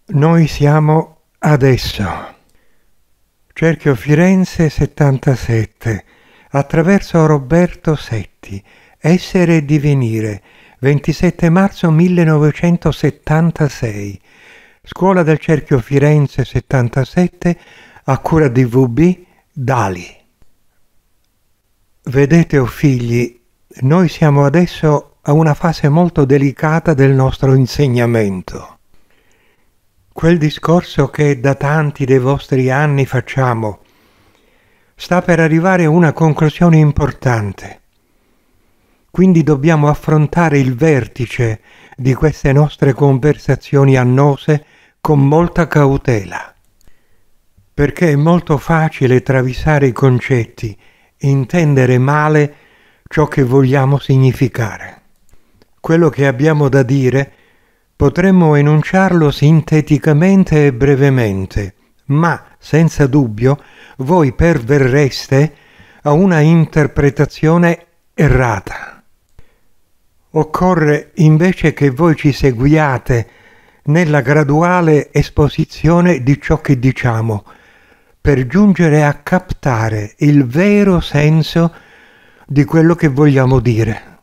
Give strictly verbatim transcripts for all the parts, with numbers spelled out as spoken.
Noi siamo adesso. Cerchio Firenze settantasette, attraverso Roberto Setti, Essere e divenire, ventisette marzo millenovecentosettantasei. Scuola del Cerchio Firenze settantasette, a cura di V B Dali. Vedete, o figli, noi siamo adesso a una fase molto delicata del nostro insegnamento. Quel discorso che da tanti dei vostri anni facciamo sta per arrivare a una conclusione importante. Quindi dobbiamo affrontare il vertice di queste nostre conversazioni annose con molta cautela, perché è molto facile travisare i concetti, intendere male ciò che vogliamo significare. Quello che abbiamo da dire potremmo enunciarlo sinteticamente e brevemente, ma senza dubbio voi perverreste a una interpretazione errata. Occorre invece che voi ci seguiate nella graduale esposizione di ciò che diciamo, per giungere a captare il vero senso di quello che vogliamo dire.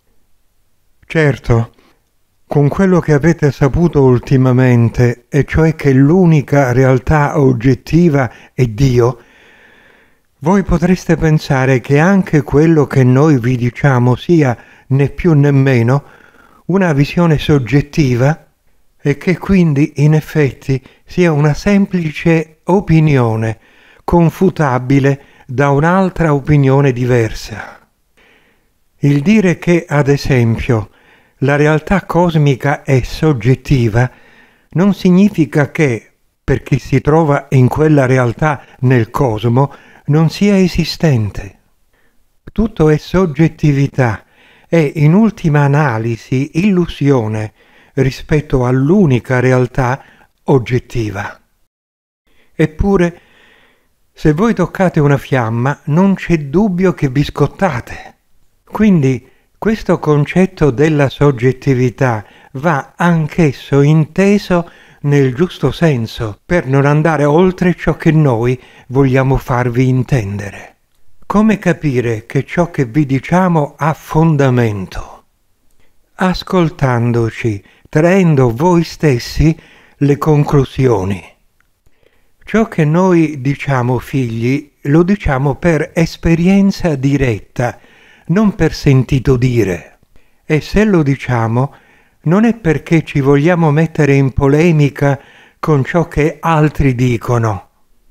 Certo, con quello che avete saputo ultimamente, e cioè che l'unica realtà oggettiva è Dio, voi potreste pensare che anche quello che noi vi diciamo sia né più né meno una visione soggettiva e che quindi in effetti sia una semplice opinione confutabile da un'altra opinione diversa. Il dire che, ad esempio, la realtà cosmica è soggettiva non significa che, per chi si trova in quella realtà nel cosmo, non sia esistente. Tutto è soggettività e, in ultima analisi, illusione rispetto all'unica realtà oggettiva. Eppure, se voi toccate una fiamma, non c'è dubbio che vi scottate. Quindi, questo concetto della soggettività va anch'esso inteso nel giusto senso, per non andare oltre ciò che noi vogliamo farvi intendere. Come capire che ciò che vi diciamo ha fondamento? Ascoltandoci, traendo voi stessi le conclusioni. Ciò che noi diciamo, figli, lo diciamo per esperienza diretta, non per sentito dire. E se lo diciamo, non è perché ci vogliamo mettere in polemica con ciò che altri dicono.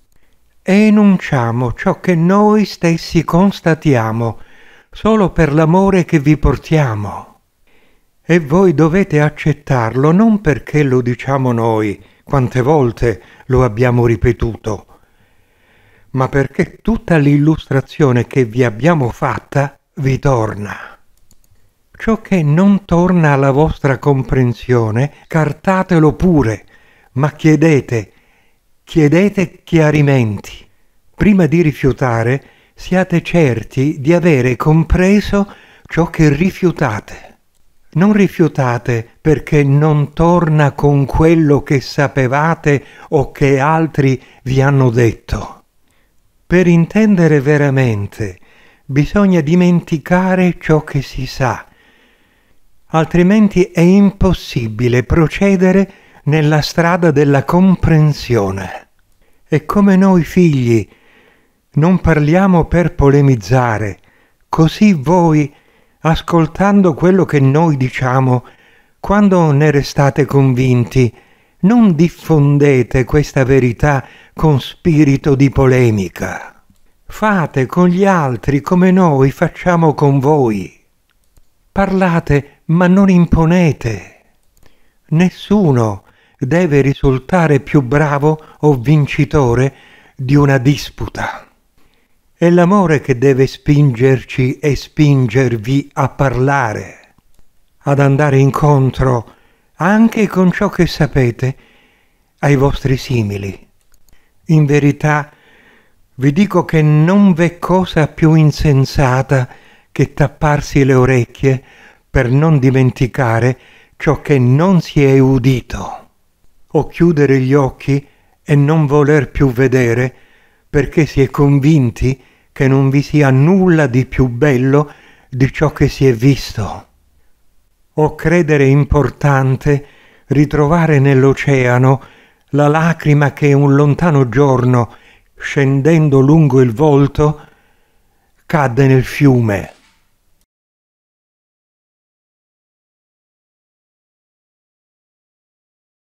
Enunciamo ciò che noi stessi constatiamo, solo per l'amore che vi portiamo. E voi dovete accettarlo non perché lo diciamo noi, quante volte lo abbiamo ripetuto, ma perché tutta l'illustrazione che vi abbiamo fatta vi torna. Ciò che non torna alla vostra comprensione, cartatelo pure, ma chiedete, chiedete chiarimenti. Prima di rifiutare, siate certi di avere compreso ciò che rifiutate. Non rifiutate perché non torna con quello che sapevate o che altri vi hanno detto. Per intendere veramente, bisogna dimenticare ciò che si sa, altrimenti è impossibile procedere nella strada della comprensione. E come noi figli non parliamo per polemizzare, così voi, ascoltando quello che noi diciamo, quando ne restate convinti, non diffondete questa verità con spirito di polemica. Fate con gli altri come noi facciamo con voi. Parlate, ma non imponete. Nessuno deve risultare più bravo o vincitore di una disputa. È l'amore che deve spingerci e spingervi a parlare, ad andare incontro, anche con ciò che sapete, ai vostri simili. In verità, vi dico che non v'è cosa più insensata che tapparsi le orecchie per non dimenticare ciò che non si è udito. o chiudere gli occhi e non voler più vedere perché si è convinti che non vi sia nulla di più bello di ciò che si è visto. O credere importante ritrovare nell'oceano la lacrima che un lontano giorno, scendendo lungo il volto, cadde nel fiume.